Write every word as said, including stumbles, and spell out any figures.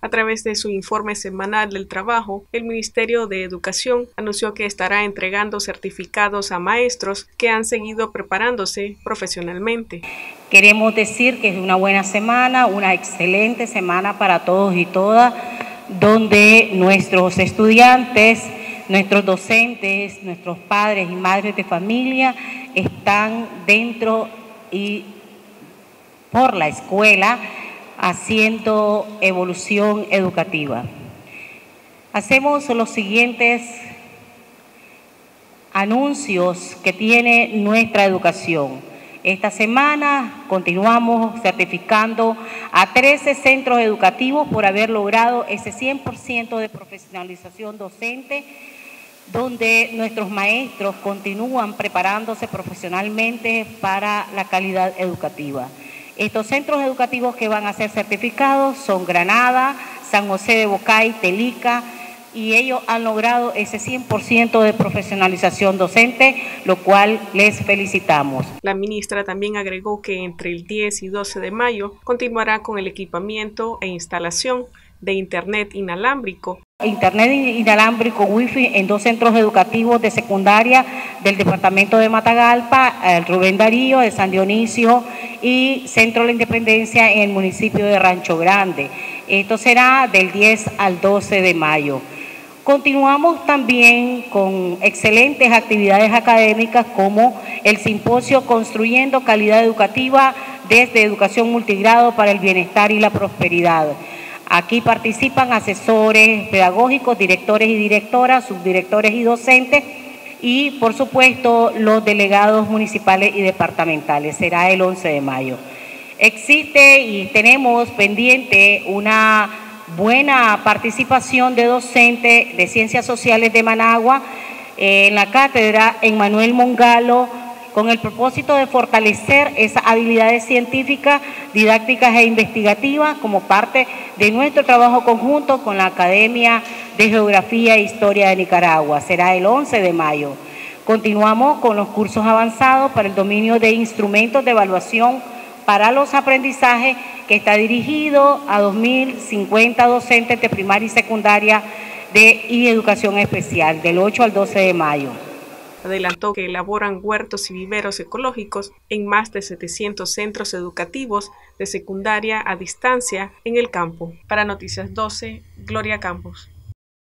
A través de su informe semanal del trabajo, el Ministerio de Educación anunció que estará entregando certificados a maestros que han seguido preparándose profesionalmente. Queremos decir que es una buena semana, una excelente semana para todos y todas, donde nuestros estudiantes, nuestros docentes, nuestros padres y madres de familia están dentro y por la escuela haciendo evolución educativa. Hacemos los siguientes anuncios que tiene nuestra educación. Esta semana continuamos certificando a trece centros educativos por haber logrado ese cien por ciento de profesionalización docente, donde nuestros maestros continúan preparándose profesionalmente para la calidad educativa. Estos centros educativos que van a ser certificados son Granada, San José de Bocay, Telica, y ellos han logrado ese cien por ciento de profesionalización docente, lo cual les felicitamos. La ministra también agregó que entre el diez y doce de mayo continuará con el equipamiento e instalación de Internet inalámbrico. Internet inalámbrico Wi-Fi en dos centros educativos de secundaria del departamento de Matagalpa, el Rubén Darío, de San Dionisio y Centro de la Independencia en el municipio de Rancho Grande. Esto será del diez al doce de mayo. Continuamos también con excelentes actividades académicas como el simposio Construyendo Calidad Educativa desde Educación Multigrado para el Bienestar y la Prosperidad. Aquí participan asesores pedagógicos, directores y directoras, subdirectores y docentes y, por supuesto, los delegados municipales y departamentales. Será el once de mayo. Existe y tenemos pendiente una buena participación de docentes de Ciencias Sociales de Managua eh, en la cátedra Emmanuel Mongalo, con el propósito de fortalecer esas habilidades científicas, didácticas e investigativas como parte de nuestro trabajo conjunto con la Academia de Geografía e Historia de Nicaragua. Será el once de mayo. Continuamos con los cursos avanzados para el dominio de instrumentos de evaluación para los aprendizajes, que está dirigido a dos mil cincuenta docentes de primaria y secundaria de, y educación especial, del ocho al doce de mayo. Adelantó que elaboran huertos y viveros ecológicos en más de setecientos centros educativos de secundaria a distancia en el campo. Para Noticias doce, Gloria Campos.